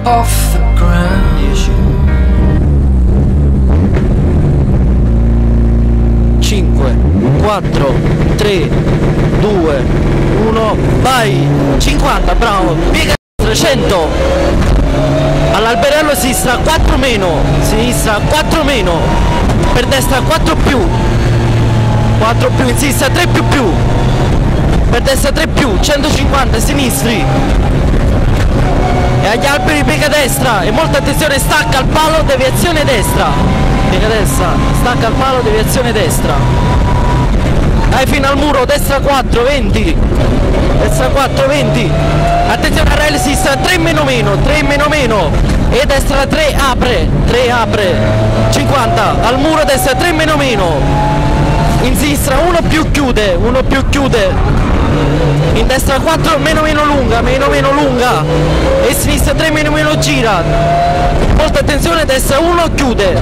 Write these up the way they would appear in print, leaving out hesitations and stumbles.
off the ground. 10 5 4 3 2 1 vai. 50, bravo. Piega 100. All'alberello sinistra 4 meno, sinistra 4 meno, per destra 4 più, 4 più, in sinistra 3 più più, per destra 3 più, 150 sinistri, e agli alberi piega destra, e molta attenzione, stacca al palo, deviazione destra, piega destra, stacca al palo, deviazione destra, vai fino al muro, destra 4, 20, destra 4, 20, attenzione a rail sinistra 3 meno meno, 3 meno meno, e destra 3 apre, 50, al muro destra 3 meno meno, in sinistra 1 più chiude, 1 più chiude, in destra 4 meno meno lunga, e sinistra 3 meno meno gira, molta attenzione, destra 1 chiude,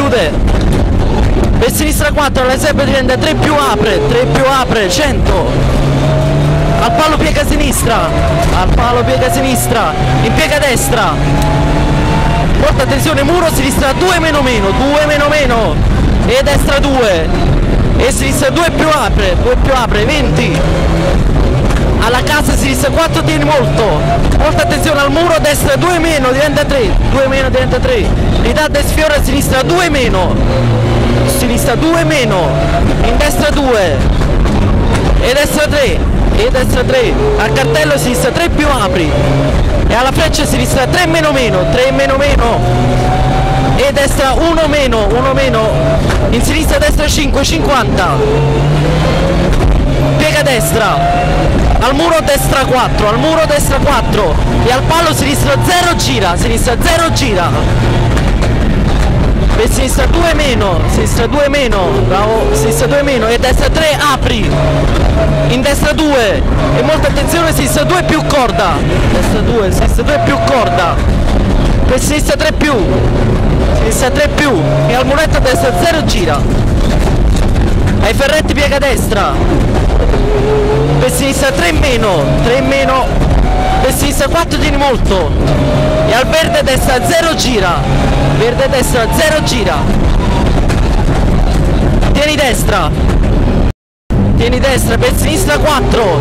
per sinistra 4, alla sempre diventa 3 più apre, 100, al palo piega sinistra, in piega destra, molta attenzione, muro sinistra 2 meno meno, e destra 2, e sinistra 2 più apre, 20, alla casa sinistra 4 tieni molta attenzione al muro, destra 2 meno, diventa 3, ritarda e sfiora sinistra 2 meno, in destra 2, e destra 3, al cartello sinistra 3 più apri, e alla freccia sinistra 3 meno meno, e destra 1 meno, in sinistra destra 5, 50, piega destra, al muro destra 4, e al palo sinistra 0 gira, per sinistra 2 meno, bravo, sinistra 2 meno, e destra 3 apri, in destra 2, e molta attenzione, sinistra 2 più corda, per sinistra 3 più, e al muretto a destra 0 gira, ai ferretti piega destra, per sinistra 3 meno, per sinistra 4 tieni molto, e al verde destra 0 gira, tieni destra, per sinistra 4,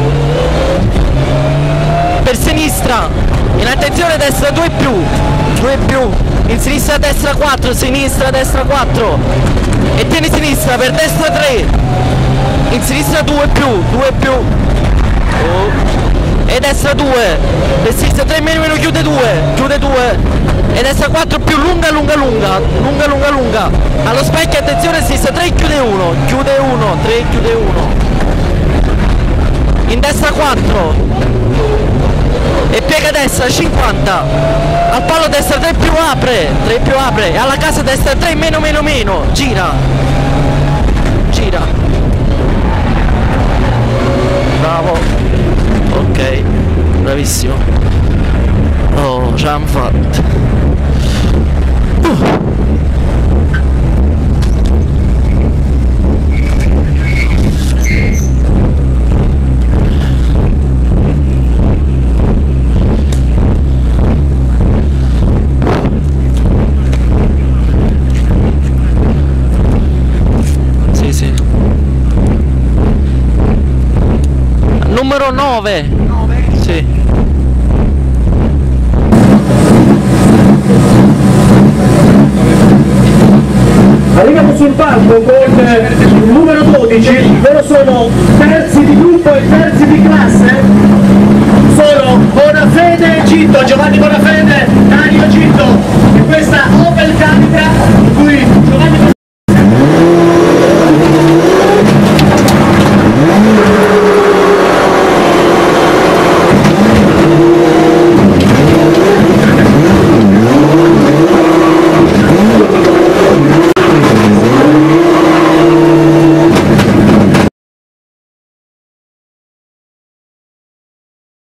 per sinistra, in attenzione destra 2 più, in sinistra destra 4, destra 4, e tieni sinistra, per destra 3, in sinistra 2 più, e destra 2, per sinistra 3 meno chiude 2, e destra 4 più lunga, allo specchio attenzione, sinistra 3 chiude 1, 3 chiude 1, in destra 4, e piega destra 50, al palo destra 3 più apre, e alla casa destra 3 meno, gira, bravo, ok, bravissimo, oh, ce l'hanno fatta. Numero 9. Sì. Arriviamo sul palco con il numero 12, loro sono terzi di gruppo e terzi di classe.